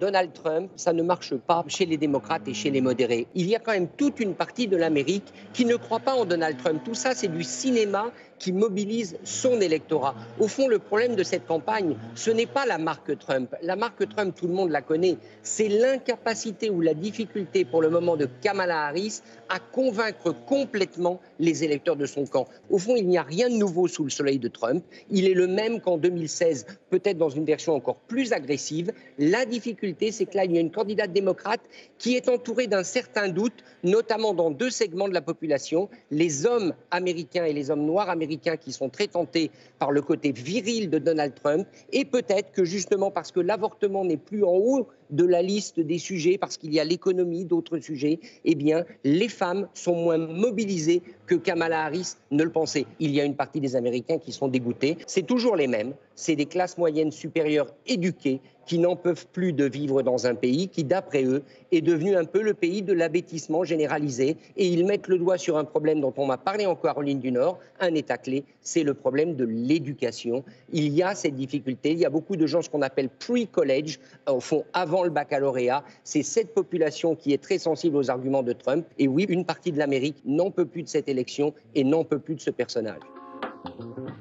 Donald Trump, ça ne marche pas chez les démocrates et chez les modérés. Il y a quand même toute une partie de l'Amérique qui ne croit pas en Donald Trump. Tout ça, c'est du cinéma qui mobilise son électorat. Au fond, le problème de cette campagne, ce n'est pas la marque Trump. La marque Trump, tout le monde la connaît. C'est l'incapacité ou la difficulté pour le moment de Kamala Harris à convaincre complètement les électeurs de son camp. Au fond, il n'y a rien de nouveau sous le soleil de Trump. Il est le même qu'en 2016, peut-être dans une version encore plus agressive. La difficulté, c'est que là, il y a une candidate démocrate qui est entourée d'un certain doute, notamment dans deux segments de la population, les hommes américains et les hommes noirs américains qui sont très tentés par le côté viril de Donald Trump, et peut-être que justement parce que l'avortement n'est plus en haut de la liste des sujets, parce qu'il y a l'économie, d'autres sujets, eh bien, les femmes sont moins mobilisées que Kamala Harris ne le pensait. Il y a une partie des Américains qui sont dégoûtés. C'est toujours les mêmes. C'est des classes moyennes supérieures éduquées qui n'en peuvent plus de vivre dans un pays qui, d'après eux, est devenu un peu le pays de l'abêtissement généralisé. Et ils mettent le doigt sur un problème dont on m'a parlé en Caroline du Nord, un État clé, c'est le problème de l'éducation. Il y a cette difficulté. Il y a beaucoup de gens, ce qu'on appelle pre-college, au fond, avant le baccalauréat. C'est cette population qui est très sensible aux arguments de Trump. Et oui, une partie de l'Amérique n'en peut plus de cette élection et n'en peut plus de ce personnage.